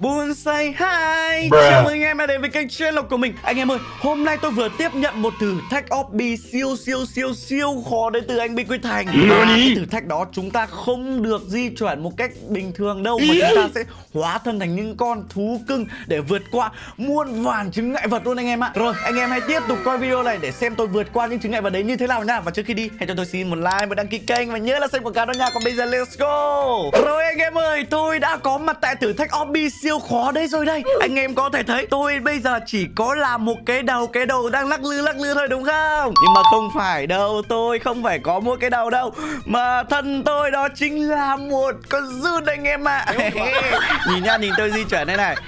Bonsai Hi. Chào mừng anh em đã đến với kênh channel của mình. Anh em ơi, hôm nay tôi vừa tiếp nhận một thử thách obby siêu khó đến từ anh Bi Quy Thành. Và cái thử thách đó chúng ta không được di chuyển một cách bình thường đâu, mà chúng ta sẽ hóa thân thành những con thú cưng để vượt qua muôn vàn chướng ngại vật luôn anh em ạ. Rồi, anh em hãy tiếp tục coi video này để xem tôi vượt qua những chướng ngại vật đấy như thế nào nha. Và trước khi đi, hãy cho tôi xin một like, một đăng ký kênh và nhớ là xem quảng cáo đó nha. Còn bây giờ let's go. Rồi anh em ơi, tôi đã có mặt tại thử thách obby siêu khó đây rồi đây. Anh em có thể thấy tôi bây giờ chỉ có làm một cái đầu đang lắc lư thôi đúng không? Nhưng mà không phải đâu, tôi không phải có mỗi cái đầu đâu, mà thân tôi đó chính là một con giun anh em ạ. Nhìn nha, nhìn tôi di chuyển đây này.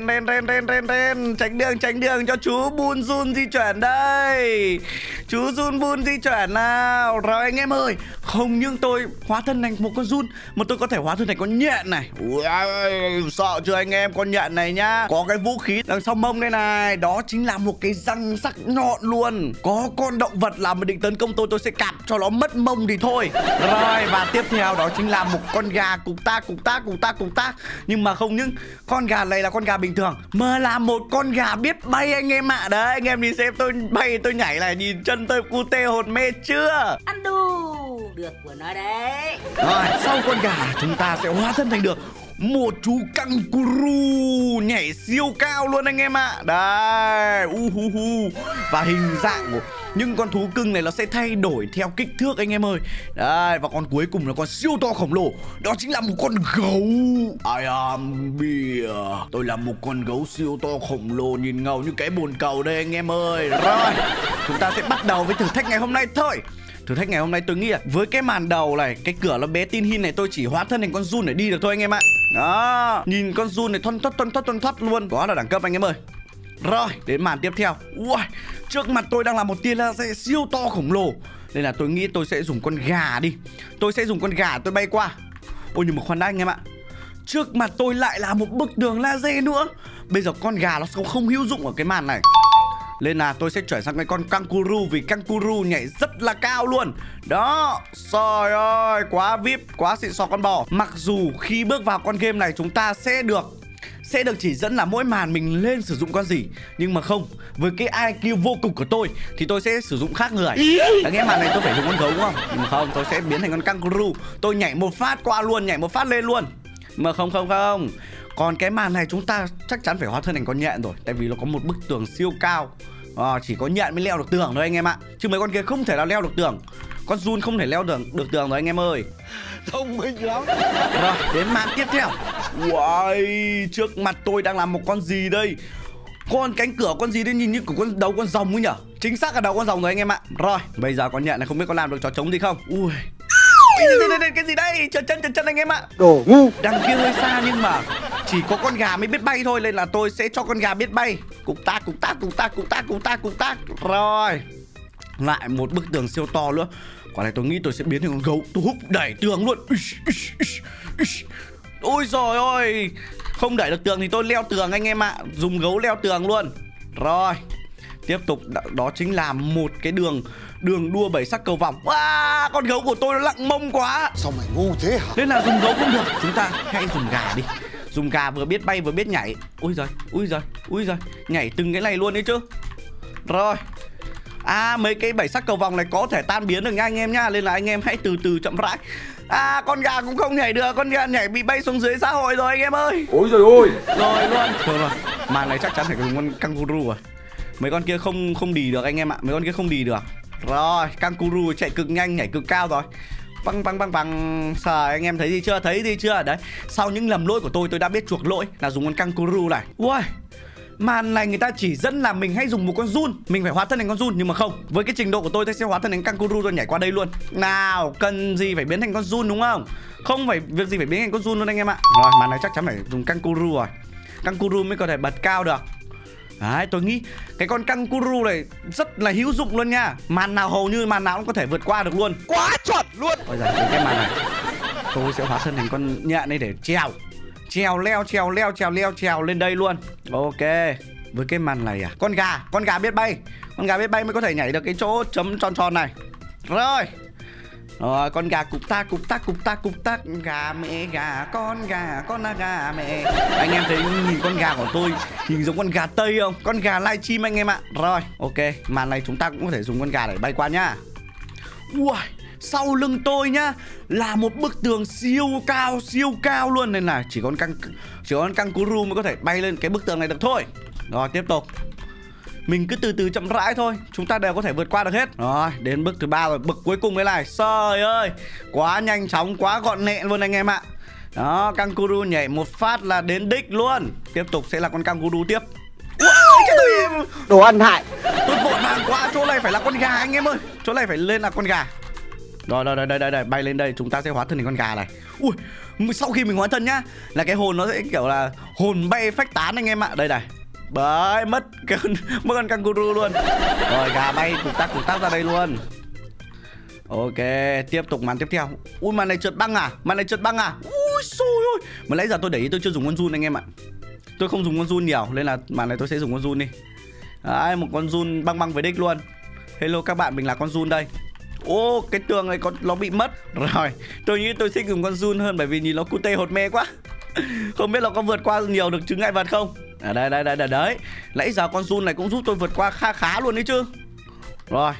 Ren, tránh đường cho chú Bun Jun di chuyển đây. Chú Jun Bun di chuyển nào. Rồi anh em ơi, không những tôi hóa thân thành một con giun mà tôi có thể hóa thân thành con nhện này. Ui, sợ chưa anh em? Con nhện này nhá, có cái vũ khí đằng sau mông đây này, đó chính là một cái răng sắc nhọn luôn. Có con động vật nào mà định tấn công tôi sẽ cạp cho nó mất mông thì thôi. Rồi, và tiếp theo đó chính là một con gà cục tác. Nhưng mà không những con gà này là con gà bình thường, mà là một con gà biết bay anh em ạ. Đấy, anh em nhìn xem tôi bay, tôi nhảy này, nhìn chân tôi cute hồn mê chưa? Ăn đù được của nó đấy. Rồi, sau con gà chúng ta sẽ hóa thân thành được một chú kangaroo nhảy siêu cao luôn anh em ạ. Đây, và hình dạng của những con thú cưng này nó sẽ thay đổi theo kích thước anh em ơi. Đây, và con cuối cùng là con siêu to khổng lồ, đó chính là một con gấu. I am bear. Tôi là một con gấu siêu to khổng lồ nhìn ngầu như cái bồn cầu đây anh em ơi. Rồi, chúng ta sẽ bắt đầu với thử thách ngày hôm nay thôi. Thử thách ngày hôm nay tôi nghĩ là với cái màn đầu này, cái cửa nó bé tin hin này, tôi chỉ hóa thân thành con giun để đi được thôi anh em ạ. Đó, nhìn con giun này thoăn thoắt luôn. Đó là đẳng cấp anh em ơi. Rồi, đến màn tiếp theo. Ui, trước mặt tôi đang là một tia laser siêu to khổng lồ, nên là tôi nghĩ tôi sẽ dùng con gà đi. Tôi sẽ dùng con gà tôi bay qua. Ôi nhưng mà khoan đã anh em ạ, trước mặt tôi lại là một bức tường laser nữa. Bây giờ con gà nó không hữu dụng ở cái màn này, nên là tôi sẽ chuyển sang cái con kangaroo, vì kangaroo nhảy rất là cao luôn. Đó, trời ơi, quá VIP, quá xịn sò con bò. Mặc dù khi bước vào con game này chúng ta sẽ được chỉ dẫn là mỗi màn mình lên sử dụng con gì, nhưng mà không, với cái IQ vô cùng của tôi thì tôi sẽ sử dụng khác người. Đáng nghe màn này tôi phải dùng con gấu đúng không? Nhưng mà không, tôi sẽ biến thành con kangaroo. Tôi nhảy một phát qua luôn, nhảy một phát lên luôn. Mà không. Còn cái màn này chúng ta chắc chắn phải hóa thân thành con nhện rồi, tại vì nó có một bức tường siêu cao. Chỉ có nhện mới leo được tường thôi anh em ạ, chứ mấy con kia không thể nào leo được tường. Con giun không thể leo được tường rồi anh em ơi. Thông minh lắm. Rồi, đến màn tiếp theo. Wow, trước mặt tôi đang là một con gì đây? Con cánh cửa con gì đây, nhìn như của đầu con rồng ấy nhở? Chính xác là đầu con rồng rồi anh em ạ. Rồi, bây giờ con nhện này không biết có làm được trò trống gì không? Ui, cái gì đây? Trượt chân anh em ạ. Đồ ngu. Đằng kia hơi xa nhưng mà chỉ có con gà mới biết bay thôi, nên là tôi sẽ cho con gà biết bay. Cục tác. Rồi, lại một bức tường siêu to nữa. Quả này tôi nghĩ tôi sẽ biến thành con gấu, tôi húc đẩy tường luôn. Ôi giời ơi, không đẩy được tường thì tôi leo tường anh em ạ. Dùng gấu leo tường luôn. Rồi, tiếp tục đó chính là một cái đường đua 7 sắc cầu vòng. Con gấu của tôi nó lặng mông quá. Sao mày ngu thế hả? Nên là dùng gấu không được, chúng ta hãy dùng gà đi. Dùng gà vừa biết bay vừa biết nhảy. Ui giời, nhảy từng cái này luôn đấy chứ. Rồi, mấy cái 7 sắc cầu vòng này có thể tan biến được nha anh em nhá, nên là anh em hãy từ từ chậm rãi. Con gà cũng không nhảy được, con gà nhảy bị bay xuống dưới xã hội rồi anh em ơi. Ôi giời ơi. Rồi luôn. Rồi, màn này chắc chắn phải dùng con kangaroo rồi. Mấy con kia không đì được anh em ạ, mấy con kia không đì được. Rồi, kangaroo chạy cực nhanh, nhảy cực cao rồi. Băng. Trời, anh em thấy gì chưa? Đấy, sau những lầm lỗi của tôi đã biết chuộc lỗi là dùng con kangaroo này. Ui, màn này người ta chỉ dẫn là mình hãy dùng một con giun, mình phải hóa thân thành con giun, nhưng mà không. Với cái trình độ của tôi sẽ hóa thân thành kangaroo rồi nhảy qua đây luôn. Nào, cần gì phải biến thành con giun đúng không? Không phải việc gì phải biến thành con giun luôn anh em ạ. Rồi, màn này chắc chắn phải dùng kangaroo rồi. Kangaroo mới có thể bật cao được. Đấy, tôi nghĩ cái con kangaroo này rất là hữu dụng luôn nha. Màn nào hầu như màn nào cũng có thể vượt qua được luôn. Quá chuẩn luôn. Bây giờ cái màn này tôi sẽ hóa thân thành con nhện này để trèo lên đây luôn. Ok. Với cái màn này con gà biết bay. Con gà biết bay mới có thể nhảy được cái chỗ chấm tròn này. Rồi, Rồi con gà cục tác cục tác cục tác cục tác, gà mẹ gà con là gà mẹ. Anh em thấy nhìn con gà của tôi nhìn giống con gà Tây không? Con gà livestream anh em ạ. Rồi ok, màn này chúng ta cũng có thể dùng con gà để bay qua nhá. Ui, sau lưng tôi nhá là một bức tường siêu cao luôn, nên là chỉ có kangaroo mới có thể bay lên cái bức tường này được thôi. Rồi tiếp tục, mình cứ từ từ chậm rãi thôi, chúng ta đều có thể vượt qua được hết. Rồi đến bức thứ 3 rồi, bức cuối cùng đây này. Trời ơi, quá nhanh chóng, quá gọn nhẹ luôn anh em ạ. Đó, kangaroo nhảy một phát là đến đích luôn. Tiếp tục sẽ là con kangaroo tiếp. Ui, Đồ ăn hại. tôi vội vàng quá, chỗ này phải là con gà anh em ơi. Chỗ này phải lên là con gà. Rồi đây, bay lên đây, chúng ta sẽ hóa thân thành con gà này. Ui, sau khi mình hóa thân nhá, là cái hồn nó sẽ kiểu là hồn bay phách tán anh em ạ. Đây này. Đấy, mất con kangaroo luôn. Rồi gà bay cục tác ra đây luôn. Ok, tiếp tục màn tiếp theo. Ui, màn này trượt băng à? Ui xôi ơi. Mà nãy giờ tôi để ý tôi chưa dùng con run anh em ạ. Tôi không dùng con run nhiều, nên là màn này tôi sẽ dùng con run đi. Đấy, một con run băng với đích luôn. Hello các bạn, mình là con run đây. Ô, cái tường này nó bị mất. Rồi, tôi nghĩ tôi thích dùng con run hơn, bởi vì nhìn nó cute hột me quá. Không biết là có vượt qua nhiều được chướng ngại vật không? Đấy. Nãy giờ con run này cũng giúp tôi vượt qua khá luôn đấy chứ. Rồi.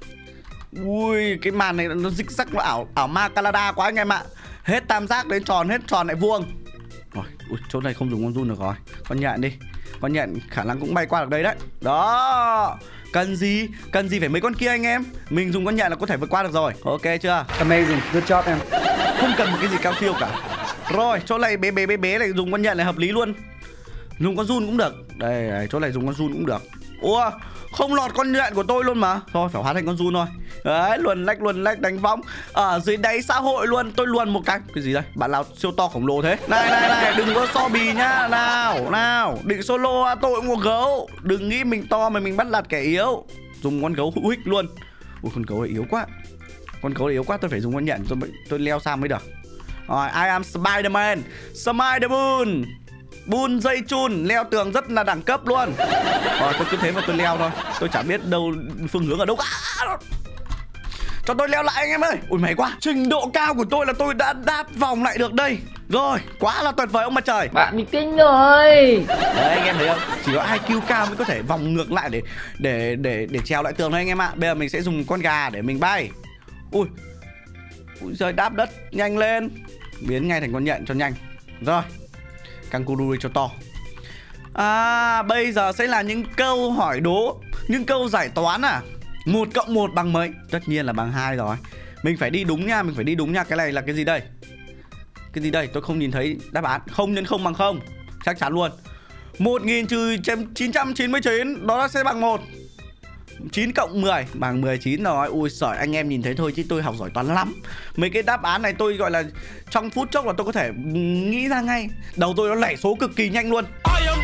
Ui, cái màn này nó rích rắc, nó ảo ma Canada quá anh em ạ. Hết tam giác đến tròn, hết tròn lại vuông. Rồi, ui, chỗ này không dùng con run được rồi. Con nhện đi. Con nhện khả năng cũng bay qua được đây đấy. Đó. Cần gì phải mấy con kia anh em. Mình dùng con nhện là có thể vượt qua được rồi. Ok chưa? Amazing, good job em. Không cần một cái gì cao siêu cả. Rồi, chỗ này bé này dùng con nhện này hợp lý luôn. Dùng con run cũng được. Đây, chỗ này dùng con run cũng được. Ủa, không lọt con nhện của tôi luôn mà. Thôi, phải hóa thành con run thôi. Đấy, luồn lách đánh võng. Ở dưới đáy xã hội luôn, tôi luồn một cái. Cái gì đây? Bạn nào siêu to khổng lồ thế? Này, đừng có so bì nhá. Nào, định solo tôi cũng có gấu. Đừng nghĩ mình to mà mình bắt nạt kẻ yếu. Dùng con gấu hữu ích luôn. Ui, con gấu này yếu quá. Tôi phải dùng con nhện tôi leo sang mới được. Rồi, I am Spider-Man, Spider-Man. Bun dây chun, leo tường rất là đẳng cấp luôn. Rồi tôi cứ thế mà tôi leo thôi. Tôi chả biết đâu phương hướng ở đâu. Cho tôi leo lại anh em ơi. Ui mày quá, trình độ cao của tôi là tôi đã đáp vòng lại được đây. Rồi, quá là tuyệt vời ông mặt trời. Bạn bị kinh rồi. Đấy anh em thấy không? Chỉ có IQ cao mới có thể vòng ngược lại để trèo lại tường thôi anh em ạ. Bây giờ mình sẽ dùng con gà để mình bay. Ui giời, đáp đất nhanh lên. Biến ngay thành con nhện cho nhanh. Rồi, kangaroo cho to. Bây giờ sẽ là những câu hỏi đố, những câu giải toán à. 1 + 1 bằng mấy? Tất nhiên là bằng 2 rồi. Mình phải đi đúng nha, Cái này là cái gì đây? Tôi không nhìn thấy đáp án. 0 nhân 0 bằng 0. Chắc chắn luôn. 1000 trừ 999, đó sẽ bằng 1. 9 + 10 bằng 19 rồi. Ui giời, anh em nhìn thấy thôi chứ tôi học giỏi toán lắm. Mấy cái đáp án này tôi gọi là trong phút chốc là tôi có thể nghĩ ra ngay. Đầu tôi nó lảy số cực kỳ nhanh luôn.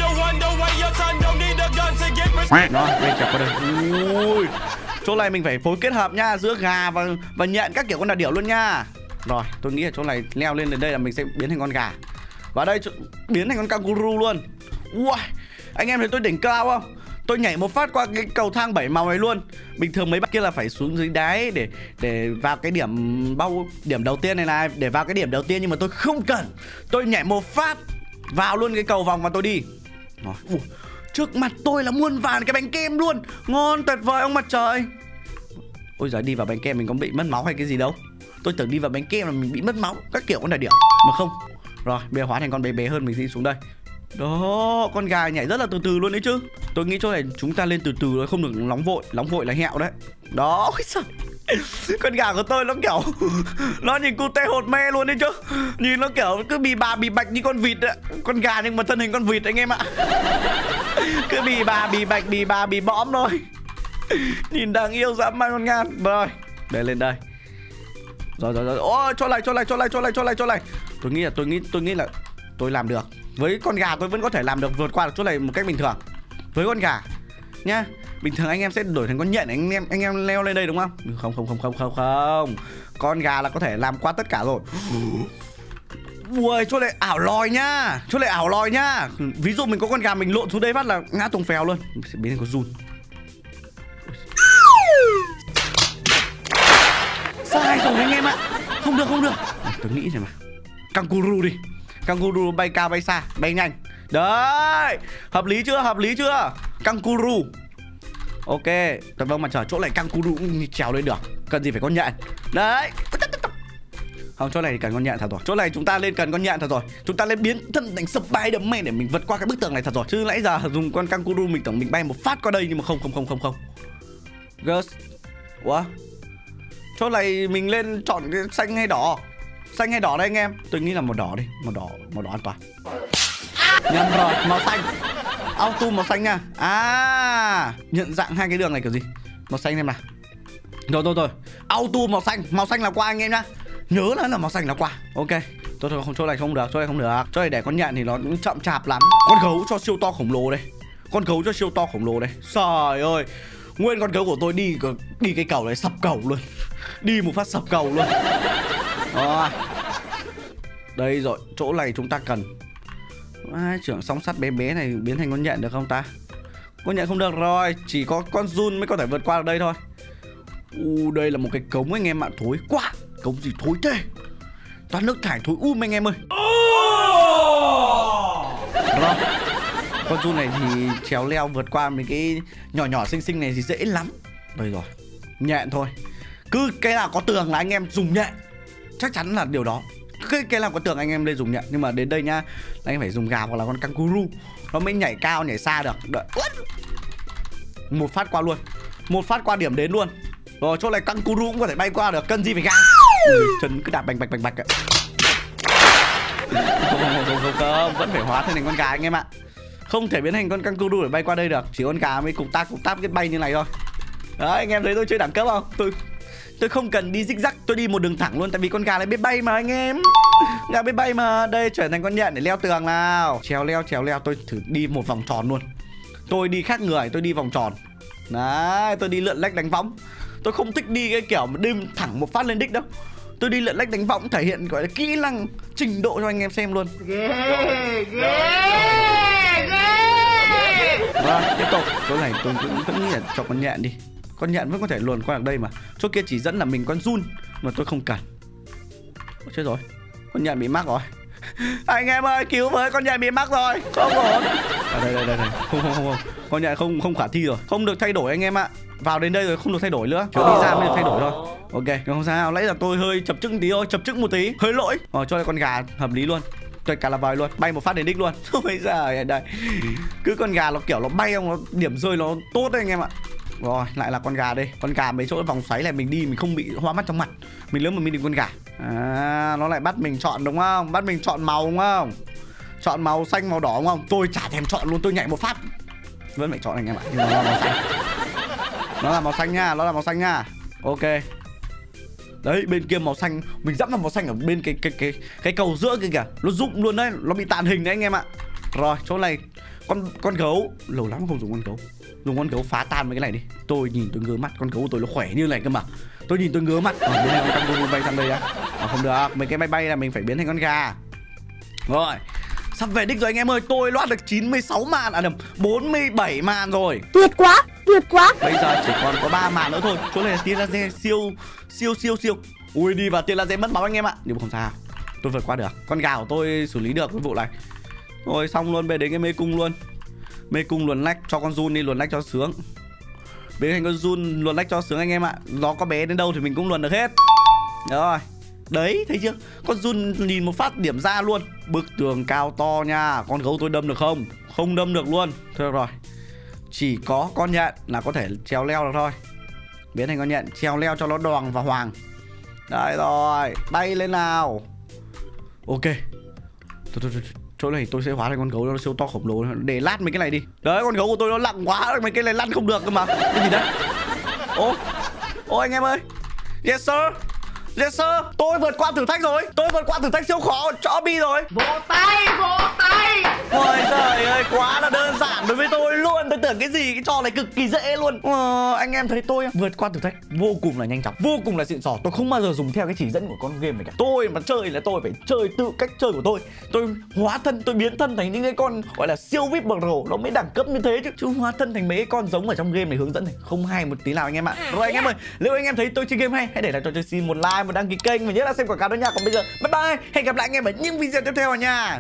Đó, bên chào qua đây. Ui, chỗ này mình phải phối kết hợp nha, giữa gà và nhện các kiểu con đà điểu luôn nha. Rồi, tôi nghĩ là chỗ này leo lên đây là mình sẽ biến thành con gà. Và đây biến thành con kangaroo luôn. Ui, anh em thấy tôi đỉnh cao không? Tôi nhảy một phát qua cái cầu thang 7 màu này luôn. Bình thường mấy bạn kia là phải xuống dưới đáy để vào cái điểm đầu tiên này, để vào cái điểm đầu tiên, nhưng mà tôi không cần. Tôi nhảy một phát vào luôn cái cầu vòng mà tôi đi. Rồi, trước mặt tôi là muôn vàn cái bánh kem luôn. Ngon tuyệt vời ông mặt trời. Ôi giời, đi vào bánh kem mình có bị mất máu hay cái gì đâu. Tôi tưởng đi vào bánh kem là mình bị mất máu các kiểu con đại điểu, mà không. Rồi, bây giờ hóa thành con bé hơn, mình đi xuống đây. Đó, con gà nhảy rất là từ từ luôn đấy chứ. Tôi nghĩ chỗ này chúng ta lên từ từ thôi, không được nóng vội là hẹo đấy. Đó, ôi trời. Con gà của tôi nó kiểu nó nhìn cute hột me luôn đấy chứ. Nhìn nó kiểu cứ bì bà bì bạch như con vịt ạ. Con gà nhưng mà thân hình con vịt anh em ạ. Cứ bì bà bì bạch, bì bà bì bõm thôi. Nhìn đáng yêu dã man con ngan. Rồi, để lên đây. Rồi. Ôi, cho lại. Tôi nghĩ là tôi làm được. Với con gà tôi vẫn có thể làm được, vượt qua được chỗ này một cách bình thường. Với con gà nhá, bình thường anh em sẽ đổi thành con nhện, anh em leo lên đây đúng không? Không. Con gà là có thể làm qua tất cả rồi. Ui, chỗ này ảo lòi nhá. Ví dụ mình có con gà, mình lộn xuống đây phát là ngã tung phèo luôn. Mình sẽ biến thành con run. Sai rồi anh em ạ. Không được. Tôi nghĩ xem mà. Kangaroo đi. Kangaroo bay cao bay xa, bay nhanh. Đấy. Hợp lý chưa? Kangaroo. Ok. Vâng mà chờ chỗ này kangaroo cũng trèo lên được. Cần gì phải con nhện. Đấy. Không, chỗ này thì cần con nhện thật rồi. Chỗ này chúng ta lên cần con nhện thật rồi. Chúng ta lên biến thân thành Spider-Man để mình vượt qua cái bức tường này thật rồi. Chứ nãy giờ dùng con kangaroo mình tưởng mình bay một phát qua đây nhưng mà không. Gus. Ủa? Chỗ này mình lên chọn cái xanh hay đỏ? Xanh hay đỏ đây anh em? Tôi nghĩ là màu đỏ đi. Màu đỏ an toàn. Nhầm rồi, màu xanh. Auto màu xanh nha. À, nhận dạng hai cái đường này kiểu gì? Màu xanh em nào. Rồi. Auto màu xanh là qua anh em nhá. Nhớ là màu xanh là qua. Ok. Thôi không, chỗ này không được. Chỗ này để con nhện thì nó cũng chậm chạp lắm. Con gấu cho siêu to khổng lồ đây. Trời ơi. Nguyên con gấu của tôi đi cái cầu này sập cầu luôn. Đi một phát sập cầu luôn. Rồi. Đây rồi, chỗ này chúng ta cần. Trưởng song sắt bé bé này biến thành con nhện được không ta? Con nhện không được rồi, chỉ có con Jun mới có thể vượt qua được đây thôi. Đây là một cái cống anh em ạ, thối quá. Cống gì thối thế? Toàn nước thải thối anh em ơi. Rồi. Con Jun này thì trèo leo vượt qua mấy cái nhỏ xinh này thì dễ lắm. Đây rồi. Nhện thôi. Cứ cái nào có tường là anh em dùng nhện. Chắc chắn là điều đó. Cái nào có tường anh em lên dùng nhện. Nhưng mà đến đây nhá, anh em phải dùng gà hoặc là con kangaroo. Nó mới nhảy cao nhảy xa được. Đợi. Một phát qua luôn. Một phát qua điểm đến luôn. Rồi chỗ này kangaroo cũng có thể bay qua được. Cần gì phải gà. Chân cứ đạp bạch. Không, vẫn phải hóa thành con gà anh em ạ. Không thể biến thành con kangaroo để bay qua đây được. Chỉ con gà mới cục táp cái bay như này thôi. Đấy, anh em thấy tôi chơi đẳng cấp không? Tôi không cần đi zigzag, tôi đi một đường thẳng luôn. Tại vì con gà này biết bay mà anh em. Gà biết bay mà. Đây chuyển thành con nhện để leo tường nào. Trèo leo. Tôi thử đi một vòng tròn luôn. Tôi đi khác người, tôi đi vòng tròn. Đấy, tôi đi lượn lách đánh võng. Tôi không thích đi cái kiểu mà đi thẳng một phát lên đích đâu. Tôi đi lượn lách đánh võng thể hiện gọi là kỹ năng trình độ cho anh em xem luôn. Rồi, tiếp tục. Chỗ này tôi vẫn nghĩ là cho con nhện đi. Con nhện vẫn có thể luồn qua được đây mà. Chỗ kia chỉ dẫn là mình con Jun mà tôi không cần. Chết rồi. Con nhện bị mắc rồi. Anh em ơi, cứu với, con nhện bị mắc rồi. Không ổn. Đây. Không. Con nhện không khả thi rồi. Không được thay đổi anh em ạ. Vào đến đây rồi không được thay đổi nữa. Chỗ đi ra mới được thay đổi thôi. Ok, không sao. Nãy giờ tôi hơi chập chững tí thôi, một tí. Hơi lỗi. Cho đây con gà hợp lý luôn. Tuyệt cả là vời luôn, bay một phát đến đích luôn. Bây giờ đây. Cứ con gà nó kiểu nó bay không, nó điểm rơi nó tốt đấy anh em ạ. Rồi, lại là con gà đây. Con gà mấy chỗ vòng xoáy này mình đi mình không bị hoa mắt trong mặt. Mình lớn mà mình đi con gà. Nó lại bắt mình chọn đúng không? Bắt mình chọn màu đúng không? Chọn màu xanh màu đỏ đúng không? Tôi chả thèm chọn luôn, tôi nhảy một phát. Vẫn phải chọn anh em ạ. Nhưng mà nó là màu xanh. Nó là màu xanh nha. Ok. Đấy, bên kia màu xanh, mình dẫm vào màu xanh ở bên cái cầu giữa kia kìa. Nó rụng luôn đấy, nó bị tàn hình đấy anh em ạ. Rồi, chỗ này con gấu, lâu lắm không dùng con gấu. Dùng con gấu phá tan mấy cái này đi. Tôi nhìn tôi ngứa mắt, con gấu của tôi nó khỏe như này cơ mà. Tôi nhìn tôi ngứa mắt. Biến thành con kangaroo bay sang đây á. Không được, mấy cái bay là mình phải biến thành con gà. Rồi, sắp về đích rồi anh em ơi. Tôi loát được 96 màn, 47 màn rồi. Tuyệt quá. Bây giờ chỉ còn có 3 màn nữa thôi. Chỗ này là tia laser siêu. Ui, đi vào tia laser mất máu anh em ạ. Nhưng mà không sao, tôi vượt qua được. Con gà của tôi xử lý được cái vụ này. Rồi xong luôn, về đến cái mê cung luôn. Mê cung luồn lách cho con Jun đi, luồn lách cho sướng. Biến thành con Jun luồn lách cho sướng anh em ạ. Nó có bé đến đâu thì mình cũng luồn được hết. Rồi. Đấy, thấy chưa? Con Jun nhìn một phát điểm ra luôn. Bức tường cao to nha. Con gấu tôi đâm được không? Không đâm được luôn. Thôi rồi. Chỉ có con nhện là có thể trèo leo được thôi. Biến thành con nhện trèo leo cho nó đoàng và hoàng. Đấy rồi, bay lên nào. Ok. Thôi. Chỗ này tôi sẽ hóa thành con gấu nó siêu to khổng lồ để lát mấy cái này đi. Đấy, con gấu của tôi nó nặng quá, mấy cái này lăn không được cơ mà. Cái gì đấy? Ô anh em ơi. Yes sir. Tôi vượt qua thử thách rồi. Tôi vượt qua thử thách siêu khó cho Bi rồi. Vỗ tay. Ôi trời ơi, quá là đơn giản đối với tôi luôn. Tôi tưởng cái gì cái trò này cực kỳ dễ luôn. Anh em thấy tôi vượt qua thử thách vô cùng là nhanh chóng, vô cùng là xịn sò. Tôi không bao giờ dùng theo cái chỉ dẫn của con game này cả. Tôi mà chơi là tôi phải chơi tự cách chơi của tôi. Tôi hóa thân, tôi biến thân thành những cái con gọi là siêu VIP pro, nó mới đẳng cấp như thế chứ hóa thân thành mấy cái con giống ở trong game này hướng dẫn này không hay một tí nào anh em ạ. Rồi anh em ơi, nếu anh em thấy tôi chơi game hay, hãy để lại cho tôi xin một like, một đăng ký kênh và nhớ là xem quảng cáo đó nha. Còn bây giờ bye bye, hẹn gặp lại anh em ở những video tiếp theo nha.